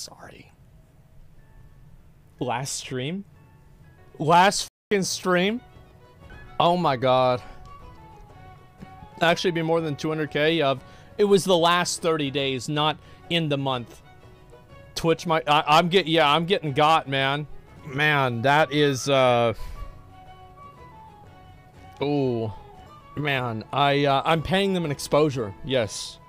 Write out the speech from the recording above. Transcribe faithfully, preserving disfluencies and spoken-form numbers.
sorry. Last stream? Last fucking stream? Oh my god. Actually, be more than two hundred K of. It was the last thirty days, not in the month. Twitch, my I, I'm get yeah, I'm getting got, man. Man, that is uh. Oh, man, I uh, I'm paying them an exposure. Yes.